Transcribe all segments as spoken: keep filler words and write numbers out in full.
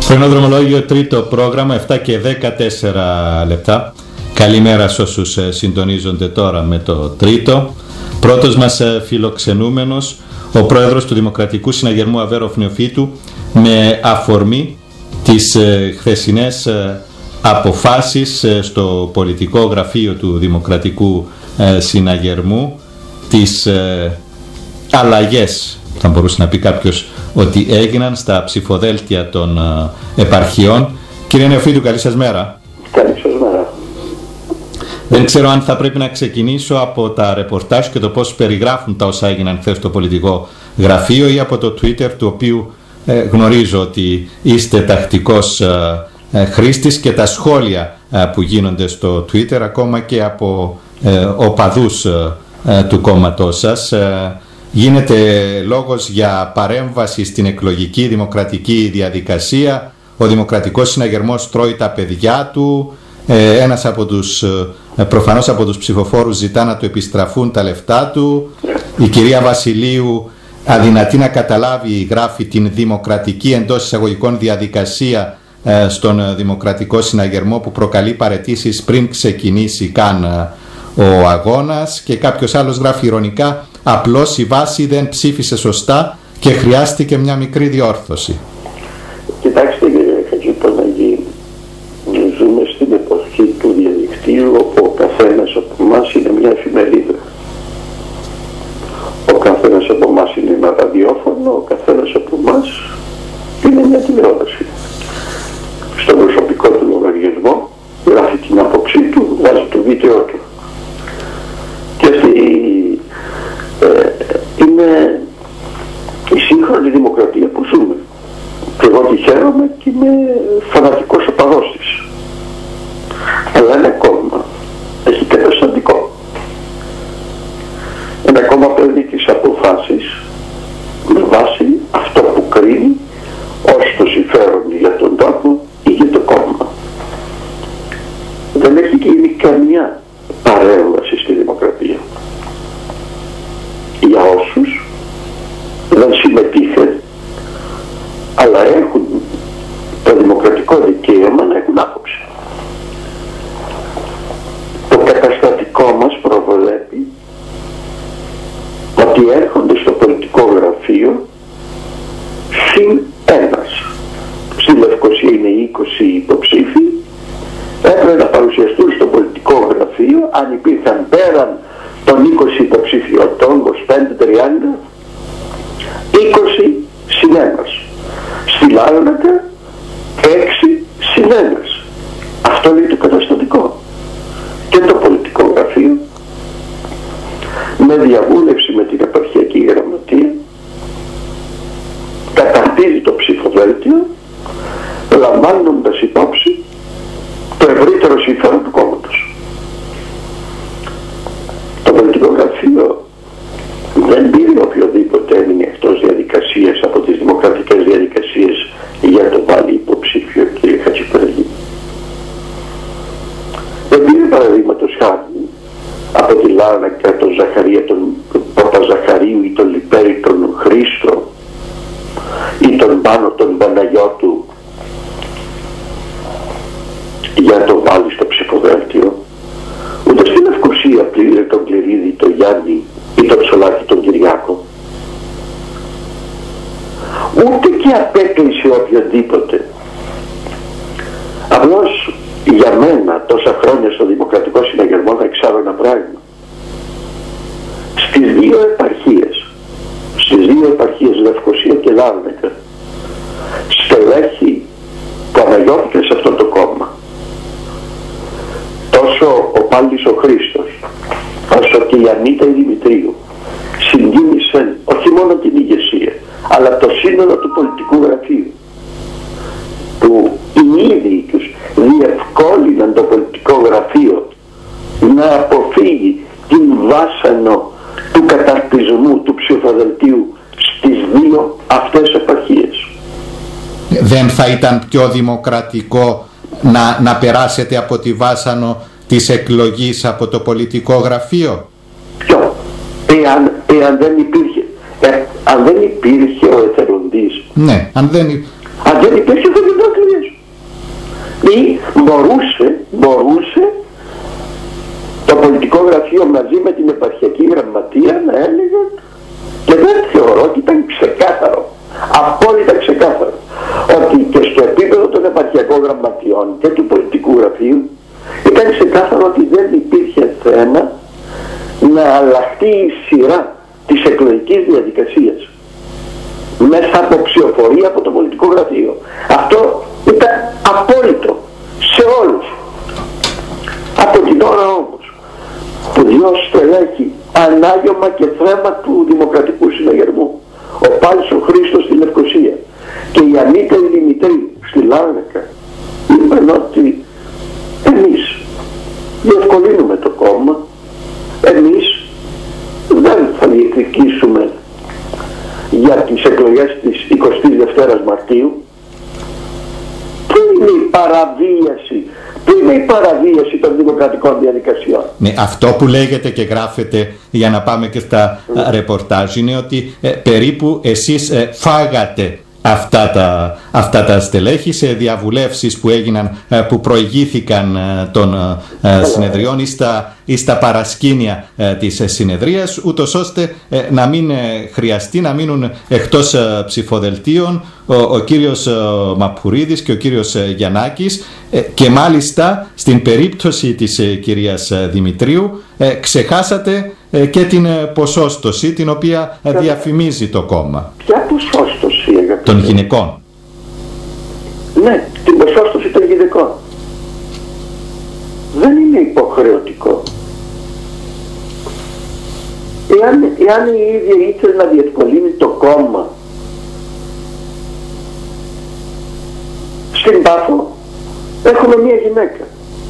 Πρωινό δρομολόγιο, τρίτο πρόγραμμα, επτά και δεκατέσσερα λεπτά. Καλημέρα σε όσους συντονίζονται τώρα με το τρίτο. Πρώτος μας φιλοξενούμενος, ο πρόεδρος του Δημοκρατικού Συναγερμού Αβέροφ Νεοφύτου, με αφορμή τις χθεσινές αποφάσεις στο πολιτικό γραφείο του Δημοκρατικού Συναγερμού, τις αλλαγές, θα μπορούσε να πει κάποιος, ότι έγιναν στα ψηφοδέλτια των επαρχιών. Κύριε Νεοφύτου, καλή σας μέρα. Καλή σας μέρα. Δεν ξέρω αν θα πρέπει να ξεκινήσω από τα ρεπορτάζ και το πώς περιγράφουν τα όσα έγιναν χθες στο πολιτικό γραφείο, ή από το Twitter, του οποίου ε, γνωρίζω ότι είστε τακτικός ε, ε, χρήστης, και τα σχόλια ε, που γίνονται στο Twitter, ακόμα και από ε, οπαδούς ε, ε, του κόμματός σας. Ε, γίνεται λόγος για παρέμβαση στην εκλογική δημοκρατική διαδικασία. Ο Δημοκρατικός Συναγερμός τρώει τα παιδιά του. Ε, ένας από τους, ε, προφανώς από τους ψηφοφόρους, ζητά να του επιστραφούν τα λεφτά του. Η κυρία Βασιλείου αδυνατεί να καταλάβει, γράφει, την δημοκρατική εντός εισαγωγικών διαδικασία ε, στον Δημοκρατικό Συναγερμό, που προκαλεί παραιτήσεις πριν ξεκινήσει καν ε, ο αγώνας. Και κάποιος άλλος γράφει ειρωνικά: απλώς η βάση δεν ψήφισε σωστά και χρειάστηκε μια μικρή διόρθωση. Κοιτάξτε, κύριε Χατζηπαναγή, ζούμε στην εποχή του διαδικτύου, όπου ο καθένας από εμάς είναι μια εφημερίδα. Ο καθένας από εμάς είναι ένα ραδιόφωνο, ο καθένας από εμάς είναι μια τηλεόραση. Στον προσωπικό του λογαριασμό γράφει την άποψή του, βάζει το βίντεο του. Και αυτή ε, είναι η σύγχρονη δημοκρατία που ζούμε. Και εγώ τη χαίρομαι και είμαι φανατικός οπαδός της. Αλλά ένα κόμμα έχει και περιστατικό. Ένα κόμμα παίρνει τις αποφάσεις με βάση αυτό που κρίνει ως το συμφέρον για τον τόπο ή για το κόμμα. Δεν έχει γίνει καμιά παρέμβαση στη δημοκρατία. Για όσους δεν συμμετείχαν, αλλά έχουν το δημοκρατικό δικαίωμα να έχουν άποψη. Το καταστατικό μας προβλέπει ότι έρχονται στο πολιτικό γραφείο συν ένας. Στη Λευκοσία είναι είκοσι υποψήφοι, έπρεπε να παρουσιαστούν στο πολιτικό γραφείο. Αν υπήρχαν πέραν των είκοσι υποψηφιωτών, είκοσι πέντε τριάντα, είκοσι συν ένας. Στη Λάρνακα έξι συν ένας. Αυτό είναι το καταστατικό. Και το πολιτικό γραφείο, με διαβούλευση με την επαρχιακή γραμματεία, καταρτίζει το ψηφοδέλτιο, λαμβάνοντας υπόψη το ευρύτερο συμφέρον του κόμματος. Το πολιτικό γραφείο δεν πήρε οποιοδήποτε έμεινε εκτός διαδικασίας από τις δημοκρατικές διαδικασίες για το βάλει υποψήφιο, κύριε Χατζηπαναγή. Δεν πήρε, παραδείγματος χάρη, από τη Λάρνακα τον Ζαχαρία, τον Παπαζαχαρίου ή τον Λιπέρη τον Χρήστο ή τον Πάνο τον Παναγιώτου για το βάλει στο ψηφοδέλτιο. Ούτε στην Λευκοσία πήρε τον Κληρίδη, τον Γιάννη ή τον Σολάκη τον Κυριάκο. Ούτε και απέκλεισε οποιοδήποτε. Απλώς για μένα, τόσα χρόνια στο Δημοκρατικό Συναγερμό, να εξάρω ένα πράγμα. Στις δύο επαρχίες, στις δύο επαρχίες Λευκοσία και Λάρνακα, στελέχη που αναγιώθηκαν σε αυτό το κόμμα, τόσο ο Πάλης ο Χρήστος, όσο και η Ανίτα η Δημητρίου, συγκίνησαν όχι μόνο την ηγεσία, αλλά το σύνολο του πολιτικού γραφείου, που οι ίδιοι τους διευκόλυναν το πολιτικό γραφείο να αποφύγει την βάσανο του καταρτισμού του ψηφοδελτίου στις δύο αυτές επαρχίες. Δεν θα ήταν πιο δημοκρατικό να, να περάσετε από τη βάσανο της εκλογής από το πολιτικό γραφείο? Ποιο? Εάν, εάν δεν υπήρχε, ε, αν δεν υπήρχε ο εθελοντής. Ναι, αν δεν, αν δεν υπήρχε δεν ήταν Ή μπορούσε, μπορούσε το πολιτικό γραφείο μαζί με την επαρχιακή γραμματεία να έλεγε, και δεν θεωρώ ότι ήταν ξεκάθαρο, απόλυτα ξεκάθαρο, ότι και στο επίπεδο των επαρχιακών γραμματιών και του πολιτικού γραφείου ήταν ξεκάθαρο ότι δεν υπήρχε θέμα να αλλάχτεί η σειρά της εκλογικής διαδικασίας μέσα από ψηφοφορία από το πολιτικό γραφείο. Αυτό ήταν απόλυτο σε όλους. Από την ώρα όμως που δύο στελέχη, ανάγιωμα και θέμα του Δημοκρατικού Συναγερμού, ο Πάλης ο Χρήστος στη Λευκοσία και η Ανίτα η Δημητρή στη Λάρνακα, είπαν ότι εμείς διευκολύνουμε το κόμμα, εμείς δεν θα διεκδικήσουμε για τις εκλογές της εικοστής δεύτερης Μαρτίου. Πού είναι η παραβίαση, πού είναι η παραβίαση των δημοκρατικών διαδικασιών? Ναι, αυτό που λέγεται και γράφεται, για να πάμε και στα mm. ρεπορτάζ, είναι ότι ε, περίπου εσείς ε, φάγατε αυτά τα, αυτά τα στελέχη σε διαβουλεύσεις που έγιναν, ε, που προηγήθηκαν ε, των ε, συνεδριών ή στα, ή στα παρασκήνια ε, της συνεδρίας, ούτως ώστε ε, να μην ε, χρειαστεί να μείνουν εκτός ε, ψηφοδελτίων ο, ο κύριος ε, Μαπουρίδης και ο κύριος ε, Γιαννάκης, ε, και μάλιστα στην περίπτωση της ε, κυρίας ε, Δημητρίου ε, ξεχάσατε ε, και την ε, ποσόστοση την οποία ε, διαφημίζει το κόμμα. Ποια ποσόστοση, αγαπητέ? Των γυναικών. Ναι, την ποσόστοση των γυναικών. Δεν είναι υποχρεωτικό. Εάν, εάν η ίδια ήθελε να διευκολύνει το κόμμα, στην Πάφο έχουμε μία γυναίκα.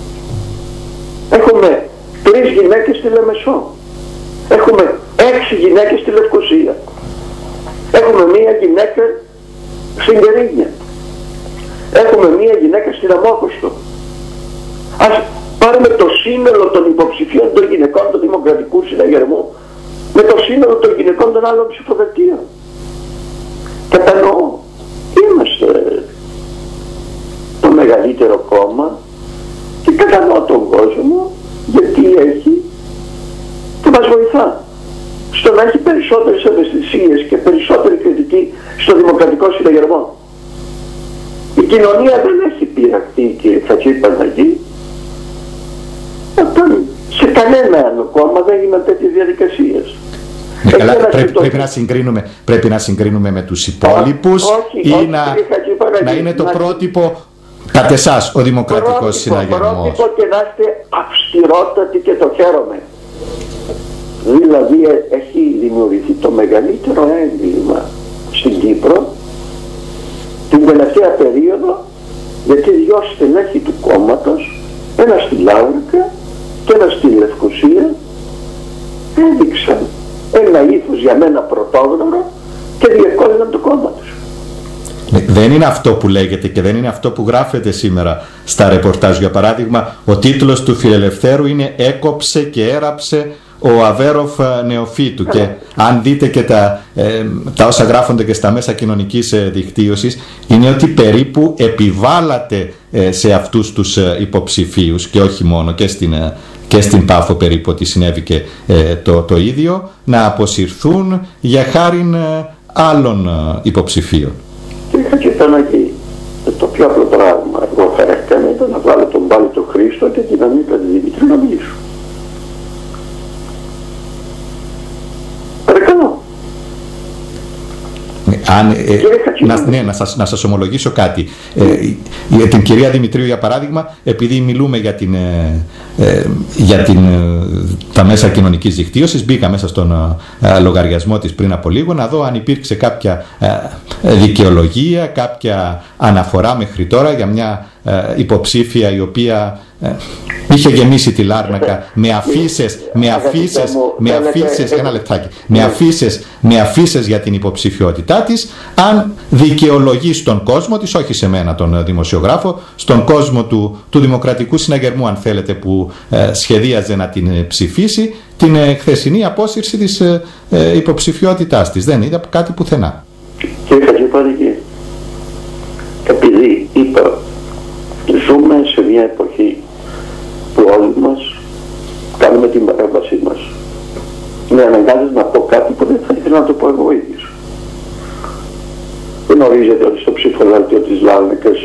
Έχουμε τρεις γυναίκες στη Λεμεσό. Έχουμε έξι γυναίκες στη Λευκοσία. Έχουμε μία γυναίκα στην Κερίνια. Έχουμε μία γυναίκα στην Αμόχωστο. Ας πάρουμε το σύνολο των υποψηφίων των γυναικών του Δημοκρατικού Συναγερμού με το σύνολο των γυναικών των άλλων ψηφοδελτίων. Κατανοώ, είμαστε το μεγαλύτερο κόμμα και κατανοώ τον κόσμο γιατί έχει και μας βοηθά στο να έχει περισσότερες ευαισθησίες και περισσότερη κριτική στο Δημοκρατικό Συναγερμό. Η κοινωνία δεν έχει πειραχτεί, κύριε Χατζηπανταγή, όταν σε κανένα άλλο κόμμα δεν έγιναν τέτοιες διαδικασίες. Ναι, καλά, πρέπει, πρέπει, να συγκρίνουμε, πρέπει να συγκρίνουμε με τους υπόλοιπους ή όχι, να, να είναι το να... πρότυπο κατ' εσάς ο Δημοκρατικός Συναγερμός. Πρότυπο και να είστε αυστηρότατοι και το χαίρομαι. Δηλαδή έχει δημιουργηθεί το μεγαλύτερο έγκλημα στην Κύπρο την τελευταία περίοδο, γιατί δυο στελέχη του κόμματος, ένα στη Λάρνακα και ένα στη Λευκοσία, έδειξαν ένα ήθος για μένα πρωτόγνωρο και διευκόλυναν το κόμμα τους. Δεν είναι αυτό που λέγεται και δεν είναι αυτό που γράφεται σήμερα στα ρεπορτάζ. Για παράδειγμα, ο τίτλος του Φιλελευθέρου είναι «Έκοψε και έραψε ο Αβέροφ Νεοφύτου». Και αν δείτε και τα, ε, τα όσα γράφονται και στα μέσα κοινωνικής ε, δικτύωσης, είναι ότι περίπου επιβάλλατε ε, σε αυτούς τους ε, υποψηφίους, και όχι μόνο, και στην, ε, και στην Πάφο περίπου ότι συνέβη και ε, το, το ίδιο, να αποσυρθούν για χάριν ε, άλλων ε, υποψηφίων. Είχα και Παναγή. Το πιο απλό πράγμα εγώ θα έκανα ήταν να βάλω τον Πάλη τον Χρήστο και την Ανίτα τη Δημητρή να μιλήσω. Παρακαλώ. Αν, ε, να, ναι, να, σας, να σας ομολογήσω κάτι. Ε, για την κυρία Δημητρίου, για παράδειγμα, επειδή μιλούμε για, την, ε, ε, για την, ε, τα μέσα κοινωνικής δικτύωσης, μπήκα μέσα στον ε, λογαριασμό της πριν από λίγο να δω αν υπήρξε κάποια ε, δικαιολογία, κάποια αναφορά μέχρι τώρα για μια ε, υποψήφια η οποία ε, είχε γεμίσει τη Λάρνακα με αφίσες, με αφίσες, με αφίσες, ένα λεπτάκι, με αφίσες, με αφίσες για την υποψηφιότητά της, αν δικαιολογεί στον κόσμο της, όχι σε μένα τον δημοσιογράφο, στον κόσμο του, του Δημοκρατικού Συναγερμού, αν θέλετε, που ε, σχεδίαζε να την ψηφίσει, την ε, χθεσινή απόσυρση της ε, ε, υποψηφιότητάς της. Δεν είδα κάτι πουθενά. Κύριε Χατζηπανταγή, επειδή είπα Ζούμε σε μια εποχή που όλοι μας κάνουμε την παρέμβασή μας. Με αναγκάζεις να πω κάτι που δεν θα ήθελα να το πω εγώ ίδιος. Γνωρίζετε ότι στο ψηφοδέλτιο της Λάρνακας,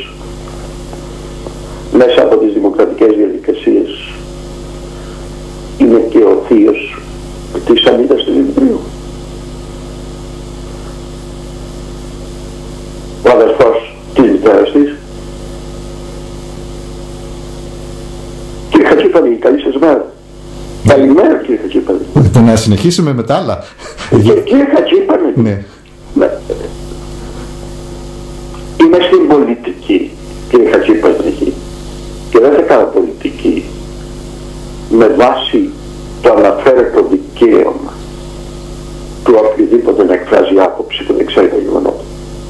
μέσα από τις δημοκρατικές διαδικασίες, είναι και ο θείος της Ανίτας του Δημητρίου. Ο αδερφός της μητέρας της. Κύριε Χατζήπαλη, καλή σας μέρα. Καλημέρα κύριε Χατζήπαλη. Να συνεχίσουμε με τα άλλα. Κύριε Χατζήπαλη, ναι. Είμαι στην πολιτική, κύριε Χατζήπαλη, και δεν θα κάνω πολιτική με βάση το αναφέρετο δικαίωμα του οποιοδήποτε να εκφράζει άποψη που δεν ξέρει το γεγονότα.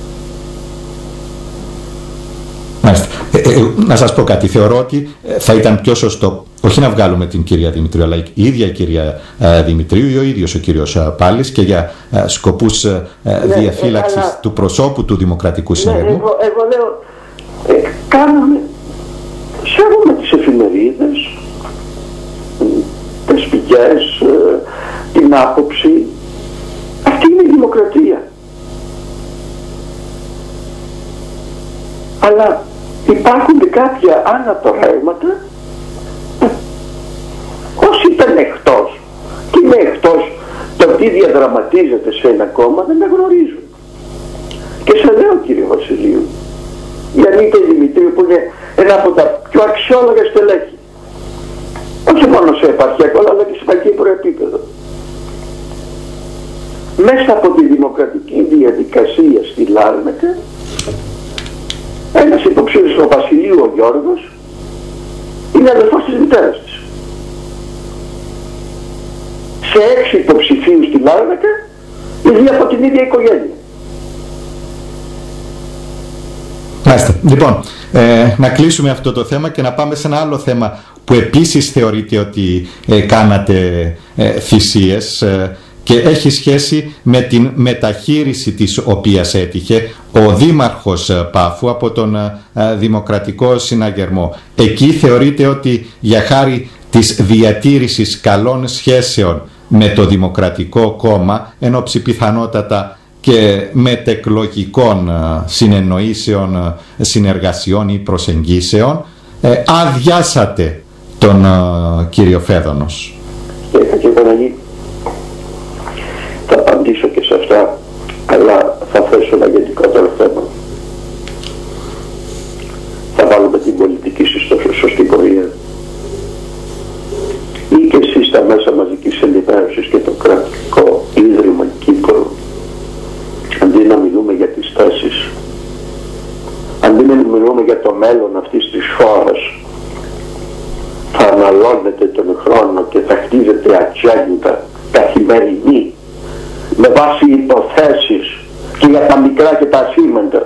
Ε, ε, να σας πω κάτι, θεωρώ ότι θα ήταν πιο σωστό όχι να βγάλουμε την κυρία Δημητρίου, αλλά η ίδια η κυρία ε, Δημητρίου ή ο ίδιος ο κύριος ε, Πάλης, και για ε, σκοπούς ε, ναι, διαφύλαξης ε, αλλά... του προσώπου του Δημοκρατικού Συνέδριου. Ναι, εγώ, εγώ λέω, ε, κάναμε, σέβομαι τις εφημερίδες, τις πηγές, ε, την άποψη. Αυτή είναι η δημοκρατία. Αλλά υπάρχουν και κάποια ανατορέματα. Όσοι ήταν εκτός και είναι εκτός το τι διαδραματίζεται σε ένα κόμμα δεν τα γνωρίζουν. Και σας λέω κύριε Βασιλείου, η Ανίτα Δημητρίου που είναι ένα από τα πιο αξιόλογα στελέχη, όχι μόνο σε επαρχιακό αλλά και σε επαρχιακό επίπεδο, μέσα από τη δημοκρατική διαδικασία στη Λάρνακα, ένας υποψήφιος ο Βασιλείου ο Γιώργος είναι αδελφός της μητέρας της. Σε έξι υποψηφίους στη Λάρνακα είναι από την ίδια οικογένεια. Μάλιστα. Λοιπόν, ε, να κλείσουμε αυτό το θέμα και να πάμε σε ένα άλλο θέμα που επίσης θεωρείται ότι ε, κάνατε ε, θυσίες ε, και έχει σχέση με την μεταχείριση της οποίας έτυχε ο Δήμαρχος Πάφου από τον ε, Δημοκρατικό Συναγερμό. Εκεί θεωρείται ότι για χάρη της διατήρησης καλών σχέσεων με το Δημοκρατικό Κόμμα, ενόψει πιθανότατα και μετεκλογικών συνεννοήσεων, συνεργασιών ή προσεγγίσεων, ε, αδειάσατε τον ε, κύριο Φέδωνος. Κύριε Παναγή, θα απαντήσω και σε αυτά, αλλά θα θέσω ένα γενικότερο θέμα. Θα βάλουμε την πολιτική στο σωστή πορεία. Ή και εσείς στα μέσα μαζικής ενημέρωσης και το κρατικό ίδρυμα Κύπρο, αντί να μιλούμε για τις θέσεις, αντί να μιλούμε για το μέλλον αυτής της χώρας, θα αναλώνετε τον χρόνο και θα χτίζετε ατζέντα καθημερινή με βάση υποθέσεις και για τα μικρά και τα ασήμαντα.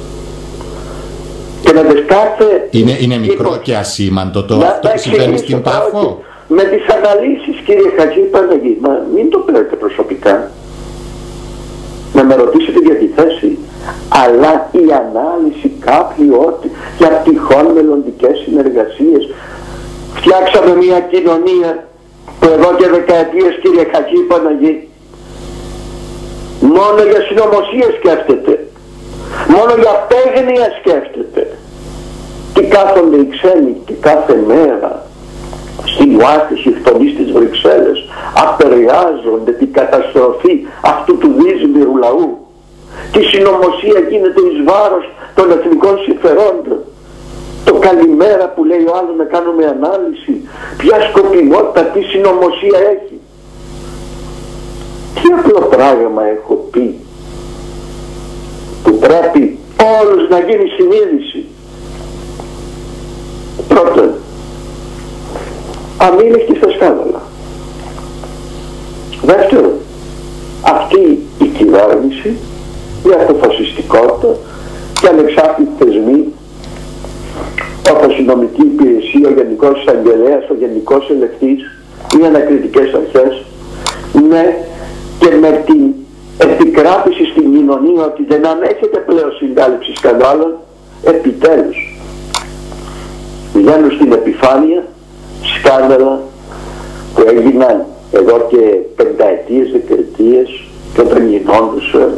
Και να δες κάθε... Είναι, είναι μικρό και ασήμαντο το αυτό που συμβαίνει στην Πάφο. Με τις αναλύσεις κύριε Χατζή Παναγή, μα μην το παίρνετε προσωπικά, να με ρωτήσετε για τη θέση, αλλά η ανάλυση κάποιου ότι για τυχόν μελλοντικές συνεργασίες. Φτιάξαμε μια κοινωνία που εδώ και δεκαετίες κύριε Χατζή Παναγή μόνο για συνωμοσία σκέφτεται, μόνο για παίγνια σκέφτεται. Τι κάθονται οι ξένοι και κάθε μέρα στην οάθηση χτονής της Βρυξέλλες απεργάζονται την καταστροφή αυτού του δύσμηρου λαού. Τι συνωμοσία γίνεται εις βάρος των εθνικών συμφερόντων. Το καλημέρα που λέει ο άλλος να κάνουμε ανάλυση, ποια σκοπιμότητα, τι συνωμοσία έχει. Τι απλό πράγμα έχω πει που πρέπει όλους να γίνει συνείδηση. Πρώτον, αμήλικτη στα σκάνδαλα. Δεύτερον, αυτή η κυβέρνηση με αυτοφασιστικότητα και ανεξάρτητοι θεσμοί όπως η νομική υπηρεσία, ο Γενικός Εισαγγελέας, ο Γενικός Ελεκτής, οι ανακριτικές αρχές, ναι, και με την επικράτηση στην κοινωνία ότι δεν ανέχεται πλέον συγκάλυψη σκανδάλων, επιτέλους βγαίνουν στην επιφάνεια σκάνδαλα που έγιναν εδώ και πενταετίες, δεκαετίες, και όταν γινόντουσαν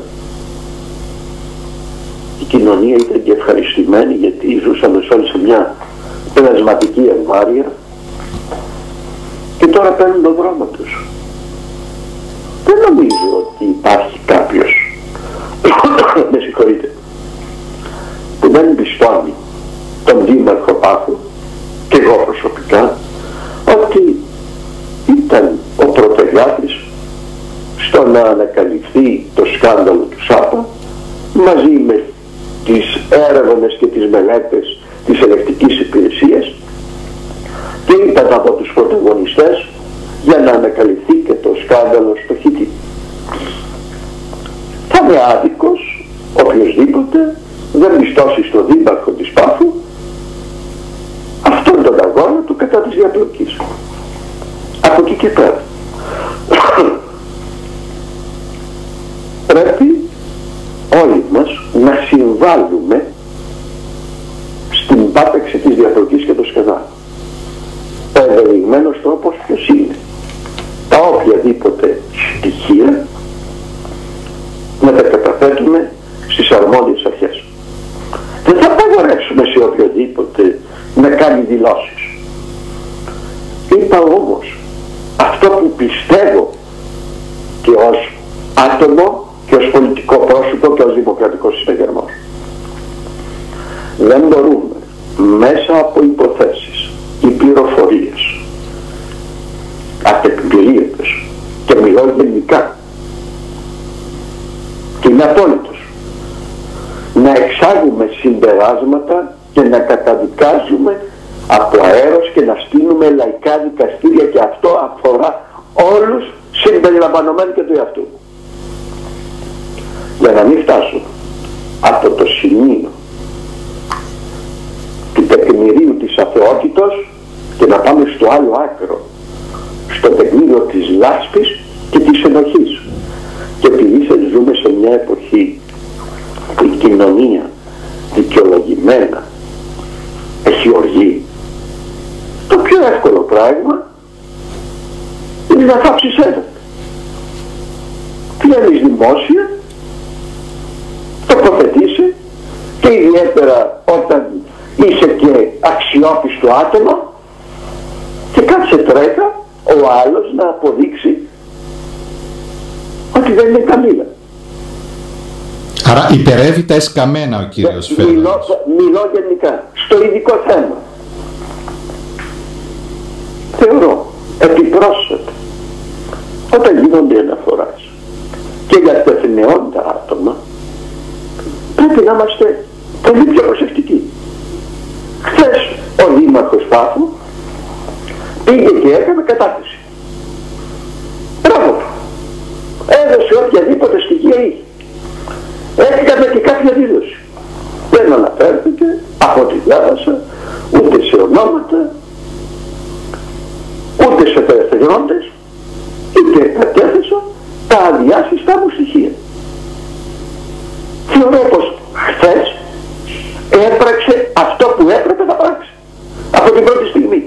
η κοινωνία ήταν και ευχαριστημένη, γιατί ζούσαμε όλοι σε μια πνευματική εμβάρεια, και τώρα παίρνουν τον δρόμο τους. Δεν νομίζω ότι υπάρχει κάποιος, με συγχωρείτε, που δεν εμπιστώνει τον Δήμαρχο Πάφου, και εγώ προσωπικά, ότι ήταν ο πρωτεργάτης στο να ανακαλυφθεί το σκάνδαλο του ΣΑΠΑ, μαζί με τις έρευνες και τις μελέτες της ελεκτικής υπηρεσίας, και ήταν από τους πρωταγωνιστές για να ανακαλυφθεί και το σκάνδαλο στο Χ.Τ. Θα είναι άδικος οποιοσδήποτε δεν πιστώσει στο Δήμαρχο της Πάφου αυτόν τον αγώνα του κατά της διαπλοκής. Από εκεί και πέρα πρέπει όλοι μας να συμβάλλουμε στην πάταξη της διαπλοκής και του σκανδάλου. Ο ευελιγμένος τρόπος ποιος είναι? Τα οποιαδήποτε στοιχεία να τα καταθέτουμε στις αρμόδιες αρχές. Δεν θα απαγορεύσουμε σε οποιοδήποτε να κάνει δηλώσεις. Είπα όμως αυτό που πιστεύω και ως άτομο και ως πολιτικό πρόσωπο και ως δημοκρατικός συναγερμός. Δεν μπορούμε μέσα από υποθέσεις ή πληροφορίες ατεκμηρίωτες, και μιλώ γενικά και είναι απόλυτος, να εξάγουμε συμπεράσματα και να καταδικάζουμε από αέρος και να στείλουμε λαϊκά δικαστήρια, και αυτό αφορά όλους συμπεριλαμβανομένου και του εαυτού. Για να μην φτάσουμε από το σημείο του τεκμηρίου της αθεότητος και να πάμε στο άλλο άκρο, στο τεκμήριο της λάσπης και της ενοχής. Και επειδή ζούμε σε μια εποχή που η κοινωνία δικαιολογημένα έχει οργή, το πιο εύκολο πράγμα είναι να θάψεις έναν. Βγαίνεις δημόσια, τοποθετήσει, και ιδιαίτερα όταν είσαι και αξιόπιστο άτομο, και κάτσε τρέκα ο άλλος να αποδείξει ότι δεν είναι καμήλα. Άρα υπερεύει τα εσκαμμένα ο κύριος Φέδωνας. Μιλώ, μιλώ γενικά, στο ειδικό θέμα. Θεωρώ επιπρόσθετα, όταν γίνονται αναφοράς και για τα θεμεώντα άτομα, πρέπει να είμαστε πολύ πιο προσεκτικοί. Χθες ο Δήμαρχος Πάφου πήγε και έκανε κατάθεση. Μπράβο του. Έδωσε οποιαδήποτε στοιχεία είχε. Έκανε και κάποια δήλωση. Δεν αναφέρθηκε, από ό,τι διάβασα, ούτε σε ονόματα, ούτε σε περισταγγελόντες, είτε κατέθεσα τα αδιάσυστα μου στοιχεία. Θεωρώ πως χθες έπραξε αυτό που έπρεπε να πράξει από την πρώτη στιγμή.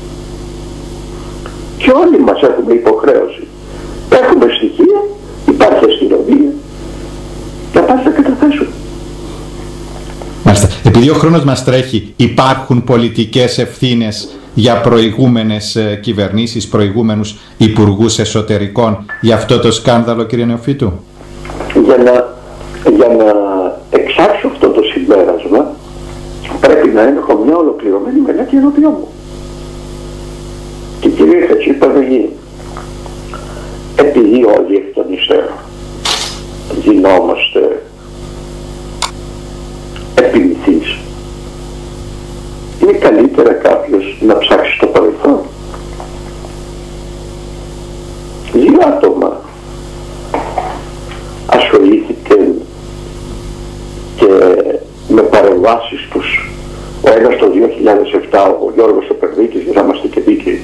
Και όλοι μας έχουμε υποχρέωση. Έχουμε στοιχεία, υπάρχει αστυνομία, να πας να καταθέσουμε. Μάλιστα. Επειδή ο χρόνος μας τρέχει, υπάρχουν πολιτικές ευθύνες για προηγούμενες ε, κυβερνήσεις, προηγούμενους υπουργούς εσωτερικών για αυτό το σκάνδαλο, κύριε Νεοφύτου? Για να, για να εξάξω αυτό το συμπέρασμα, πρέπει να έχω μια ολοκληρωμένη μελέτη ενώπιόν μου. Και κύριε Χατζηπαντογή, επειδή όλοι εκ των υστέρων γινόμαστε επιμηθείς, είναι καλύτερα κάποιος να ψάξει το παρελθόν. Δύο άτομα ασχολήθηκαν και με παρεμβάσεις τους. Ο ένας το δύο χιλιάδες επτά, ο Γιώργος ο Περδίκης, για να είμαστε και δίκαιοι,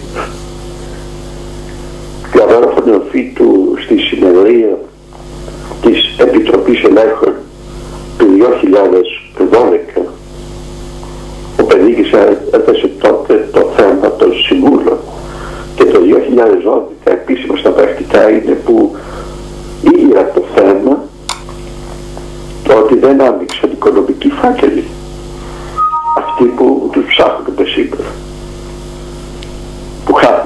και ο Αδόλφο Νεοφύτου στη συνεδρία της Επιτροπής Ελέγχων του δύο χιλιάδες δώδεκα, ο Πενίκης έθεσε τότε το θέμα των συμβούλων και το δύο χιλιάδες δώδεκα επίσημα στα πρακτικά είναι που ήγηρα το θέμα το ότι δεν άνοιξαν οικονομικοί φάκελοι αυτοί που τους ψάχνουμε σήμερα, που χάθηκαν.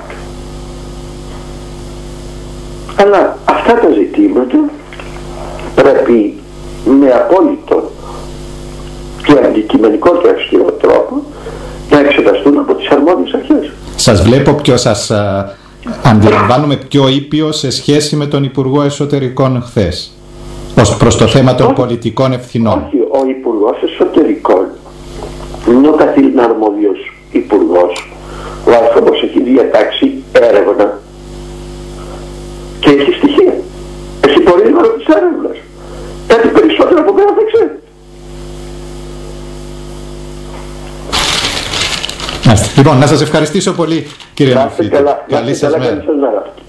Αλλά αυτά τα ζητήματα πρέπει με απόλυτο και αντικειμενικό και αυστηρό τρόπο να εξεταστούν από τις αρμόδιες αρχές. Σας βλέπω πιο, σας α, αντιλαμβάνομαι πιο ήπιο σε σχέση με τον Υπουργό Εσωτερικών χθες, ως προς το θέμα των όχι, πολιτικών ευθυνών. Όχι, ο Υπουργός Εσωτερικών είναι ο καθήλυνα αρμόδιος Υπουργός. Ο άνθρωπος έχει διατάξει έρευνα και έχει στοιχεία. Έχει πορίσματα της έρευνας. Κάτι περισσότερο από μένα δεν ξέρει. Λοιπόν, να σας ευχαριστήσω πολύ κύριε Νοφίτη. Καλή σας μέρα.